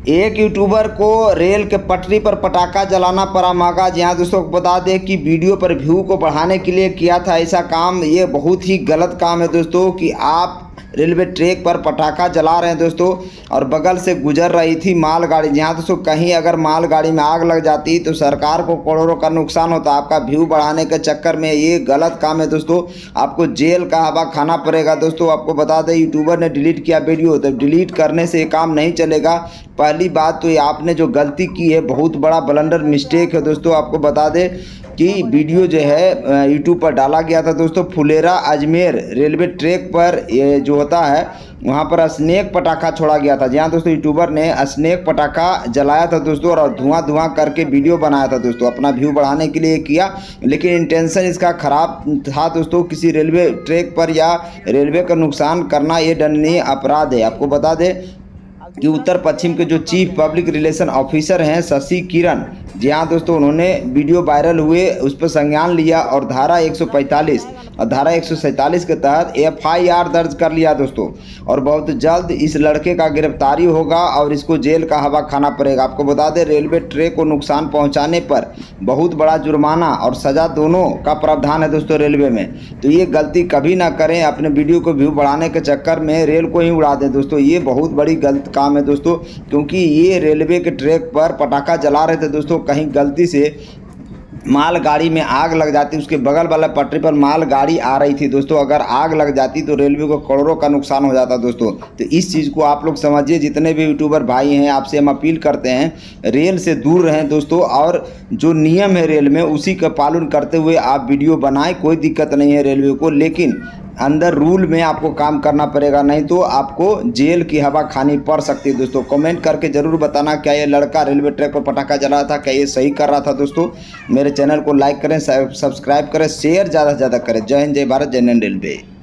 एक यूट्यूबर को रेल के पटरी पर पटाखा जलाना पड़ा महंगा। जी हाँ दोस्तों, बता दें कि वीडियो पर व्यू को बढ़ाने के लिए किया था ऐसा काम। ये बहुत ही गलत काम है दोस्तों कि आप रेलवे ट्रैक पर पटाखा जला रहे हैं दोस्तों, और बगल से गुजर रही थी मालगाड़ी। जी हाँ दोस्तों, कहीं अगर मालगाड़ी में आग लग जाती तो सरकार को करोड़ों का नुकसान होता। आपका व्यू बढ़ाने के चक्कर में ये गलत काम है दोस्तों, आपको जेल का हवा खाना पड़ेगा दोस्तों। आपको बता दें यूट्यूबर ने डिलीट किया वीडियो, तो डिलीट करने से ये काम नहीं चलेगा। पहली बात तो ये आपने जो गलती की है बहुत बड़ा ब्लंडर मिस्टेक है दोस्तों। आपको बता दें कि वीडियो जो है यूट्यूब पर डाला गया था दोस्तों, फुलेरा अजमेर रेलवे ट्रैक पर ये जो होता है वहाँ पर स्नेक पटाखा छोड़ा गया था। जहाँ दोस्तों यूट्यूबर ने स्नेक पटाखा जलाया था दोस्तों, और धुआं करके वीडियो बनाया था दोस्तों। अपना व्यू बढ़ाने के लिए किया, लेकिन इंटेंशन इसका खराब था दोस्तों। किसी रेलवे ट्रैक पर या रेलवे का नुकसान करना ये दंडनीय अपराध है। आपको बता दें कि उत्तर पश्चिम के जो चीफ पब्लिक रिलेशन ऑफिसर हैं शशि किरण, जी हाँ दोस्तों, उन्होंने वीडियो वायरल हुए उस पर संज्ञान लिया और धारा 145 और धारा 147 के तहत FIR दर्ज कर लिया दोस्तों। और बहुत जल्द इस लड़के का गिरफ्तारी होगा और इसको जेल का हवा खाना पड़ेगा। आपको बता दें रेलवे ट्रैक को नुकसान पहुंचाने पर बहुत बड़ा जुर्माना और सज़ा दोनों का प्रावधान है दोस्तों रेलवे में। तो ये गलती कभी ना करें, अपने वीडियो को व्यू बढ़ाने के चक्कर में रेल को ही उड़ा दें दोस्तों। ये बहुत बड़ी गलत काम है दोस्तों, क्योंकि ये रेलवे के ट्रैक पर पटाखा जला रहे थे दोस्तों। कहीं गलती से मालगाड़ी में आग लग जाती, उसके बगल वाला पटरी पर मालगाड़ी आ रही थी दोस्तों, अगर आग लग जाती तो रेलवे को करोड़ों का नुकसान हो जाता दोस्तों। तो इस चीज़ को आप लोग समझिए। जितने भी यूट्यूबर भाई हैं आपसे हम अपील करते हैं रेल से दूर रहें दोस्तों, और जो नियम है रेल में उसी का पालन करते हुए आप वीडियो बनाएं। कोई दिक्कत नहीं है रेलवे को, लेकिन अंदर रूल में आपको काम करना पड़ेगा, नहीं तो आपको जेल की हवा खानी पड़ सकती है दोस्तों। कमेंट करके ज़रूर बताना क्या ये लड़का रेलवे ट्रैक पर पटाखा जला था, क्या ये सही कर रहा था दोस्तों। मेरे चैनल को लाइक करें, सब्सक्राइब करें, शेयर ज़्यादा से ज़्यादा करें। जय हिंद, जय भारत, जय हिंद रेलवे।